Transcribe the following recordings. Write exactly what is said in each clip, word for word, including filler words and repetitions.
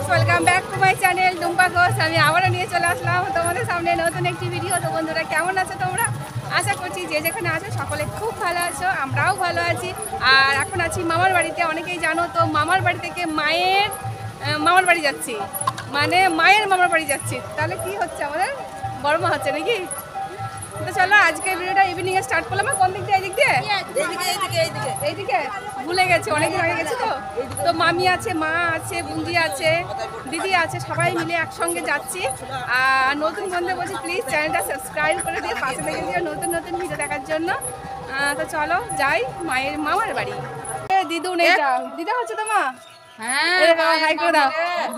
Viewers, welcome back to my channel Tumpa Ghosh. আমি আবারও নিয়ে চলে আসলাম তোমাদের সামনে নতুন একটি ভিডিও। তো বন্ধুরা, কেমন আছো তোমরা? আশা করছি যে যেখানে আছো সকলে খুব ভালো আছো, আমরাও ভালো আছি। আর এখন আছি মামার বাড়িতে। অনেকেই জানো তো, মামার বাড়ি থেকে মায়ের মামার বাড়ি যাচ্ছি, মানে মায়ের মামার বাড়ি যাচ্ছি। তাহলে কি হচ্ছে, আমাদের বড় মা হচ্ছে নাকি? তো চলো আজকে ভিডিওটা ইভিনিং এ স্টার্ট করলাম। কোন দিক দিয়ে? এই দিক দিয়ে? এইদিকে ভুলে গেছে, অনেকদিন আগে গেছে তো। তো মামি আছে, মা আছে, বুন্দি আছে, দিদি আছে, সবাই মিলে একসঙ্গে যাচ্ছি। আর নতুন বন্ধু বলছি, প্লিজ চ্যানেলটা সাবস্ক্রাইব করে দিয়ে পাশে থেকে দিও নতুন নতুন ভিডিও দেখার জন্য। তো চলো যাই মায়ের মামার বাড়ি। দিদু নেই, দিদা হচ্ছে তো মা। হ্যাঁ, হাই করে দাও।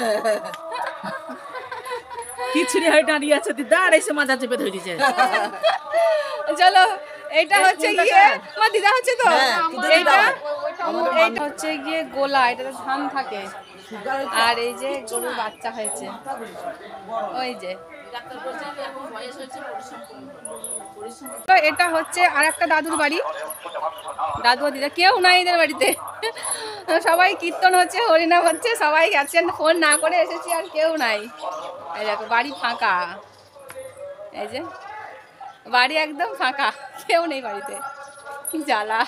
কিছু নেই, দাঁড়িয়ে আছে দিদা, আর এসে মাথা চেপে ধরে দিয়েছে। চলো, এটা হচ্ছে গিয়ে মা দিদা হচ্ছে তো, এইটা এইটা হচ্ছে গিয়ে গোলা, এটাতে ধান থাকে। আর এই যে গরুর বাচ্চা হয়েছে, ওই যে এটা হচ্ছে আর একটা দাদুর বাড়ি। দাদু দিদা কেউ নাই এদের বাড়িতে, সবাই কীর্তন হচ্ছে, হরিনাম হচ্ছে, সবাই গেছেন। ফোন না করে এসেছি, আর কেউ নাই। এই দেখো বাড়ি ফাঁকা, এই যে বাড়ি একদম ফাঁকা, কেউ নেই বাড়িতে, কি জ্বালা।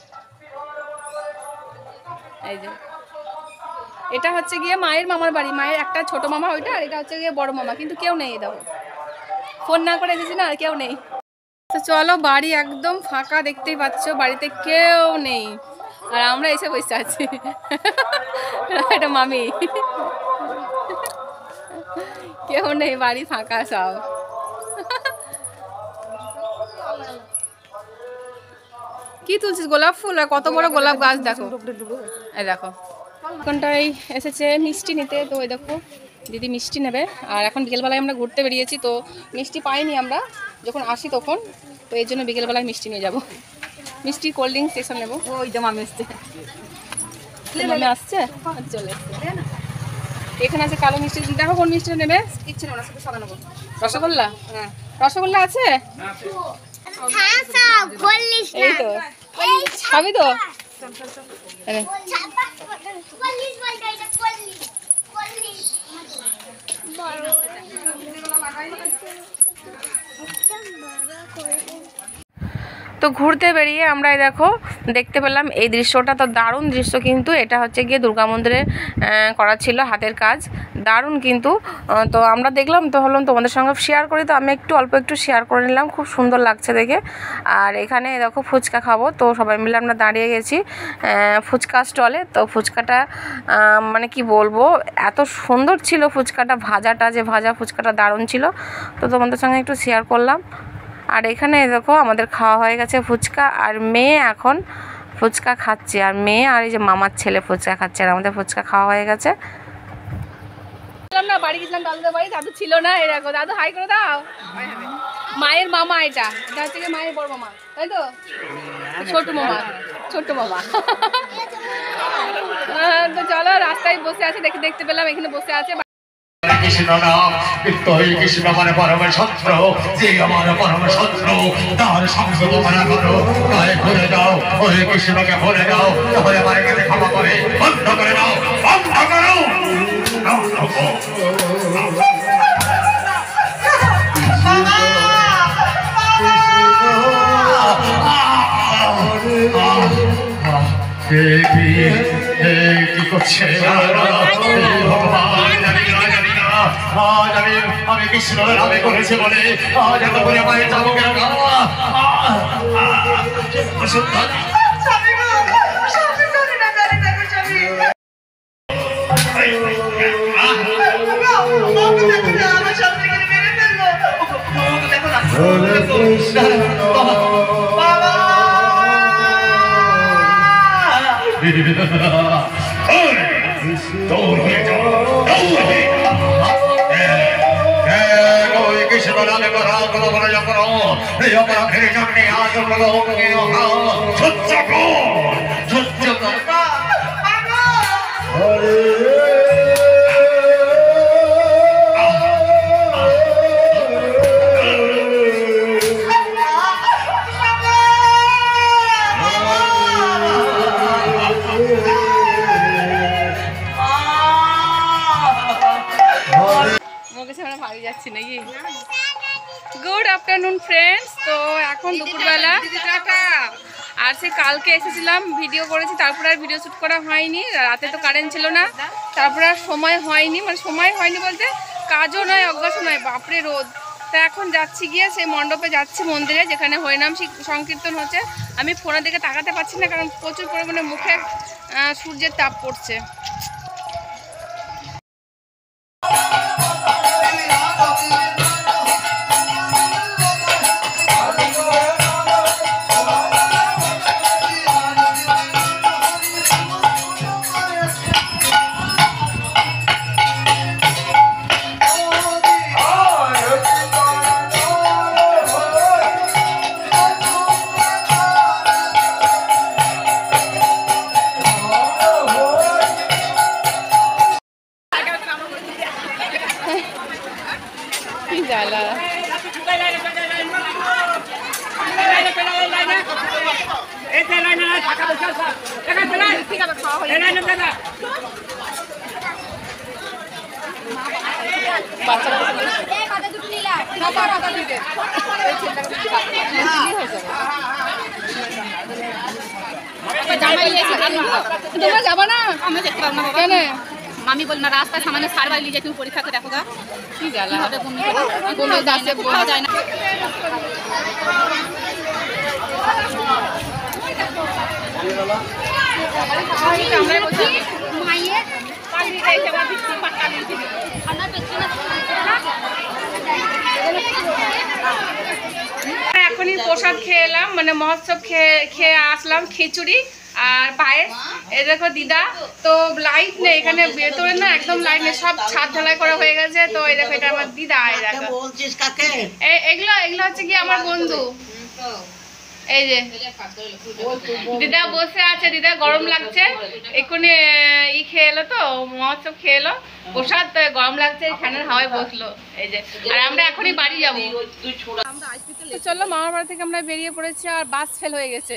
এই যে এটা হচ্ছে গিয়ে মায়ের মামার বাড়ি, মায়ের একটা ছোট মামা ওইটা, আর এটা হচ্ছে গিয়ে বড় মামা, কিন্তু কেউ নেই। দেখো ফোন না করে এসেছি না, আর কেউ নেই। তো চলো, বাড়ি একদম ফাঁকা, দেখতেই পাচ্ছ, বাড়িতে কেউ নেই, আর আমরা এসে বসে আছি। এটা মামি, কেউ নেই, বাড়ি ফাঁকা সব। কি তুলছিস? গোলাপ ফুল? আর কত বড় গোলাপ গাছ দেখো। এই দেখো এখনটাই এসেছে মিষ্টি নিতে। তো ওই দেখো দিদি মিষ্টি নেবে। আর এখন বিকেলবেলায় আমরা ঘুরতে বেরিয়েছি, তো মিষ্টি পাইনি আমরা যখন আসি তখন, তো এই জন্য বিকেলবেলায় মিষ্টি নিয়ে যাবো। মিষ্টি, কোল্ড ড্রিঙ্কস এসব নেবো। ওই যে মামি আসছে, মামি আসছে, চলে এসছে। এখানে আছে কালো মিষ্টি, দেখো কোন মিষ্টিটা নেবে। কিচ্ছু নেবো না, শুধু সাদা নেবো। রসগোল্লা? হ্যাঁ, রসগোল্লা আছে। এই তো খাবি তো? তো ঘুরতে বেরিয়ে আমরা এই দেখো দেখতে পেলাম এই দৃশ্যটা, তো দারুণ দৃশ্য। কিন্তু এটা হচ্ছে গিয়ে দুর্গা মন্দিরে করা ছিল, হাতের কাজ, দারুণ কিন্তু। তো আমরা দেখলাম, তো হলাম তোমাদের সঙ্গে শেয়ার করি। তো আমি একটু অল্প একটু শেয়ার করে নিলাম, খুব সুন্দর লাগছে দেখে। আর এখানে দেখো ফুচকা খাবো, তো সবাই মিলে আমরা দাঁড়িয়ে গেছি ফুচকা স্টলে। তো ফুচকাটা মানে কি বলবো, এত সুন্দর ছিল ফুচকাটা, ভাজাটা, যে ভাজা ফুচকাটা দারুণ ছিল। তো তোমাদের সঙ্গে একটু শেয়ার করলাম। আর এখানে দেখো আমাদের খাওয়া হয়ে গেছে ফুচকা, আর মেয়ে এখন ফুচকা খাচ্ছে, আর মেয়ে আর এই যে মামার ছেলে ফুচকা খাচ্ছে, আর আমাদের ফুচকা খাওয়া হয়ে গেছে। না বাড়ি গেছিলাম দাদুদের বাড়ি, দাদু ছিল না। এই দেখো দাদু হাই করে দাও। মায়ের মামা, এটা এটা হচ্ছে কি মায়ের বড় মামা, তাই তো? ছোট মামা, ছোট মামা। তো চলো, রাস্তায় বসে আছে, দেখে দেখতে পেলাম এখানে বসে আছে। কৃষ্ণ নাম বিত্তই কৃষ্ণ মানে পরম শত্র, যে আমার পরম শত্র, তার সঙ্গ তোমরা করো, গায়ে ভুলে যাও, ওই কৃষ্ণকে ভুলে যাও, তাহলে আমার কাছে ক্ষমা করে বন্ধ করে দাও, বন্ধ করো। কি করছে ভগবান? আজ আমি আমি কৃষ্ণের নামে করেছি বলে আজ এত করে মায়ের যাবো কেন? দৌড় হয়ে যাও, দৌড় হয়ে কৃষ্ণ নামে করা কোনো বড় যখন এই অপরাধের জন্য আজ লোকে সহ্য কর, সহ্য কর। যাচ্ছি নাকি। Good afternoon friends. তো এখন দুপুরবেলা আর সে কালকে এসেছিলাম ভিডিও করেছি, তারপরে আর ভিডিও শ্যুট করা হয়নি। রাতে তো কারেন্ট ছিল না, তারপরে আর সময় হয়নি, মানে সময় হয়নি বলতে কাজও নয় অজ্ঞাসও নয়, বাপরে রোদ। তা এখন যাচ্ছি গিয়ে সেই মণ্ডপে যাচ্ছি মন্দিরে, যেখানে হরিনাম সংকীর্তন হচ্ছে। আমি ফোনের দিকে তাকাতে পারছি না, কারণ প্রচুর পরিমাণে মুখে সূর্যের তাপ পড়ছে। তোমরা যাবা না? কেন? মামি বল না রাস্তায় সামনে সার বাড়ি লিয়ে তুমি পরীক্ষা করে দেখো গা কি জ্বালা হবে কোনো দাসে খাওয়া যায় না। এখনই প্রসাদ খেয়ে এলাম, মানে মহোৎসব খেয়ে খেয়ে আসলাম খিচুড়ি আর পায়েস। এই দেখো দিদা, তো লাইট নেই এখানে ভেতরে না, একদম লাইট নেই, সব ছাদ ঢালাই করা হয়ে গেছে। তো এই দেখো এটা আমার দিদা, এই দেখো এগুলো এগুলো হচ্ছে কি আমার বন্ধু। এই যে দিদা বসে আছে, দিদা গরম লাগছে, এক্ষুনি ই খেয়ে এলো, তো মহোৎসব খেয়ে এলো প্রসাদ, গরম লাগছে, ফ্যানের হাওয়ায় বসলো। এই যে আর আমরা এখনই বাড়ি যাবো। চলো, মামার বাড়ি থেকে আমরা বেরিয়ে পড়েছি, আর বাস ফেল হয়ে গেছে।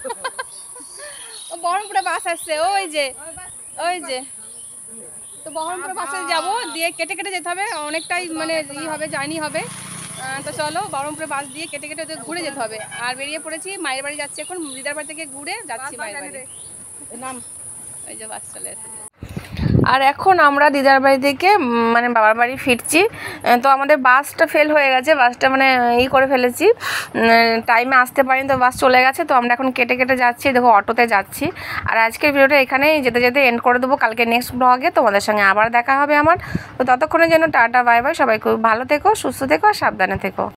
ও বহরমপুরে বাস আসছে, ওই যে ওই যে তো বহরমপুরে বাসে যাবো, দিয়ে কেটে কেটে যেতে হবে, অনেকটাই মানে ই হবে, জার্নি হবে। তো চলো বহরমপুরে বাস দিয়ে কেটে কেটে ঘুরে যেতে হবে। আর বেরিয়ে পড়েছি, মায়ের বাড়ি যাচ্ছি, এখন দিদার বাড়ি থেকে ঘুরে যাচ্ছি মায়ের বাড়ি। নাম ওই যে বাস চলে এসেছে। আর এখন আমরা দিদার বাড়ি থেকে মানে বাবার বাড়ি ফিরছি। তো আমাদের বাসটা ফেল হয়ে গেছে, বাসটা মানে ই করে ফেলেছি, টাইমে আসতে পারিনি, তো বাস চলে গেছে। তো আমরা এখন কেটে কেটে যাচ্ছি, দেখো অটোতে যাচ্ছি। আর আজকের ভিডিওটা এখানেই যেতে যেতে এন্ড করে দেবো। কালকে নেক্সট ব্লগে তোমাদের সঙ্গে আবার দেখা হবে আমার। তো ততক্ষণের জন্য টাটা বাই বাই, সবাই খুব ভালো থেকো, সুস্থ থেকো আর সাবধানে থেকো।